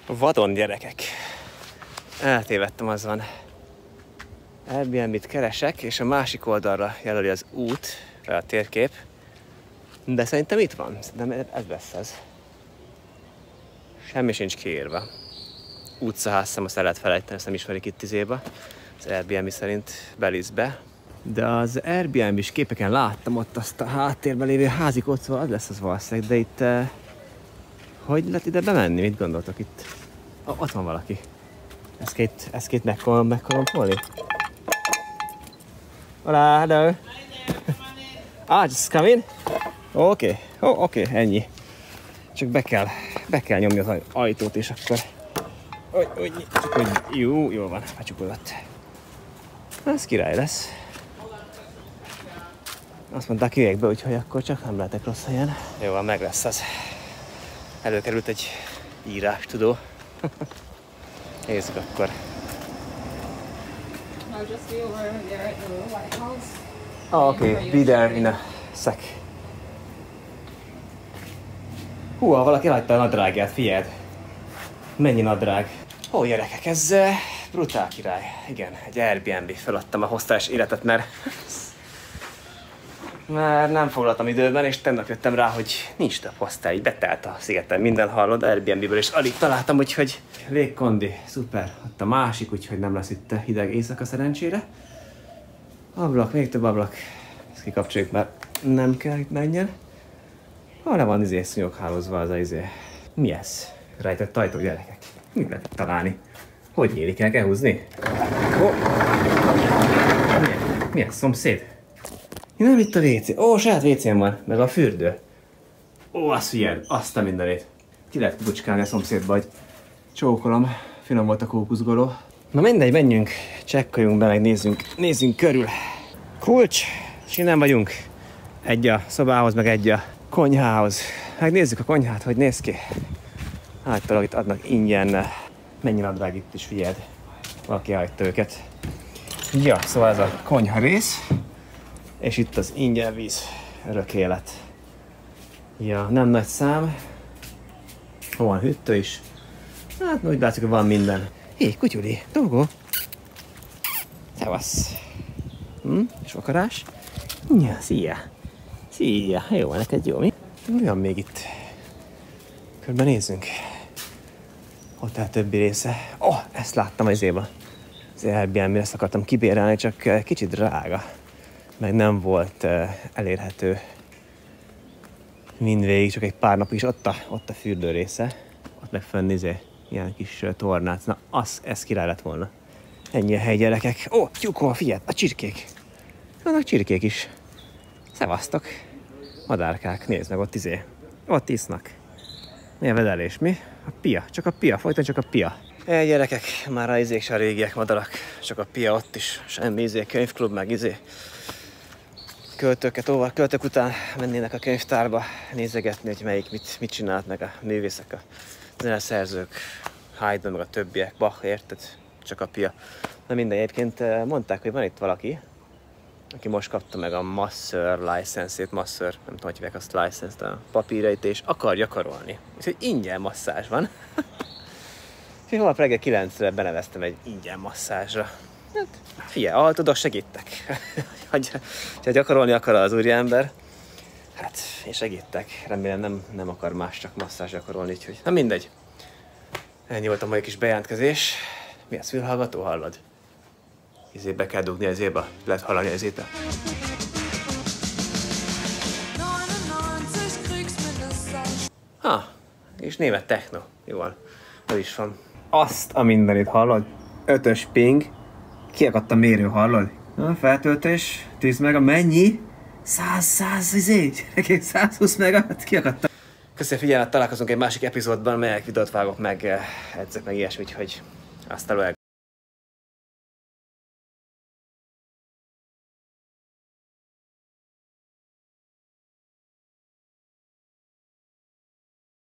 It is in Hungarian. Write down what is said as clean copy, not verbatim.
Vadon, gyerekek. Eltévedtem, az van. Airbnb-t keresek, és a másik oldalra jelöli az út, a térkép. De szerintem itt van. Szerintem ez lesz ez. Semmi sincs kiírva. Utcaház, azt el lehet felejteni, ezt nem ismerik itt Izéba. Az Airbnb szerint Belize-be. De az Airbnb-s képeken láttam ott azt a háttérben lévő házikót, szóval az lesz az valószínűleg, de itt... hogy lehet ide bemenni? Mit gondoltok itt? Ott van valaki. Ezt két megkolompolni? Hola, hello. Just come in? Oké, ennyi. Csak be kell nyomni az ajtót, és akkor... Jó van, becsukódott. Ez király lesz. Azt mondták, jöjjek be, úgyhogy akkor csak nem lehetek rossz helyen. Jó van, meg lesz az. Előkerült egy írás, tudó. Nézzük akkor. Okay, be there in a sec. Húha, valaki elhagyta a nadrágját, figyeld. Mennyi nadrág. Ó, gyerekek, ez brutál király. Igen, egy Airbnb. Feladtam a hostels életet, mert nem foglaltam időben, és tegnap jöttem rá, hogy nincs több hostel, így betelt a szigeten. Minden hallod Airbnb-ből, és alig találtam, úgyhogy légkondi, szuper. Ott a másik, úgyhogy nem lesz itt hideg éjszaka szerencsére. Ablak, még több ablak. Ezt kikapcsoljuk, mert nem kell itt menjen. Le van szúnyoghálózva az a Mi ez? Rejtett ajtó, gyerekek. Mit lehet találni? Hogy nyílik el? Kell húzni? Mi ez? Szomszéd? Nem itt a WC. Saját WC-n van. Meg a fürdő. Azt figyeld. Azt a mindenét. Ki lehet bucskálni a szomszédba, hogy csókolom. Finom volt a kókuszgoló. Na mindegy, menjünk. Csekkoljunk be, meg nézzünk körül. Kulcs. És innen vagyunk. Egy a szobához, meg egy a konyhához. Megnézzük a konyhát, hogy néz ki. Általában itt adnak ingyen. Mennyi nadrág itt is, figyeld. Valaki hagyta őket. Ja, szóval ez a konyha rész. És itt az ingyen víz. Örök élet. Ja, nem nagy szám. Van hűtő is. Hát úgy látszik, hogy van minden. Hé, kutyuli, dolgó. Szevasz. És vakarás? Ja, szia. Jó, neked jó, mi? Mi van még itt? Körben nézzünk. Ott a többi része. Ezt láttam az Airbnb-re, ezt akartam kibérelni, csak kicsit drága. Meg nem volt elérhető mindvégig, csak egy pár nap is ott a fürdő része. Ott meg fönn ilyen kis tornác. Na, ez király lett volna. Ennyi a hely, gyerekek. Tyúkó, figyelj, a csirkék. Vannak csirkék is. Szevasztok. Madárkák, nézd meg, ott isznak. Nyelvedelés, mi? A pia, csak a pia, folyton csak a pia. Gyerekek, már a se a régiek madarak, csak a pia ott is. Semmi könyvklub, meg költők után mennének a könyvtárba nézegetni, hogy melyik mit csinált meg a művészek, a zeneszerzők, Haydn, meg a többiek, Bach, érted? Csak a pia. Na minden, egyébként mondták, hogy van itt valaki, aki most kapta meg a masseur license-ét, nem tudom, hogy hívják azt license-t, a papírait, és akar gyakorolni. Úgyhogy ingyen masszázs van. És holnap reggel 9-re beneveztem egy ingyen masszázsra. Hát, figyelj, tudok, segítek. Ha gyakorolni akar az úriember, hát én segítek. Remélem nem akar más, csak masszázs gyakorolni, úgyhogy na mindegy. Ennyi volt a mai kis bejelentkezés. Mi az, fülhallgató, hallod? Be kell dugni az éba, lehet hallani az éte. És német techno. Jó van, ez is van. Azt a mindenit hallod? 5-ös ping. Kiakadt a mérő, hallod? Feltöltés, 10 mega, mennyi? 120 mega, kiakadt. Köszönöm figyelmet, találkozunk egy másik epizódban, melyek videót vágok meg, edzek meg ilyesmit, hogy aztán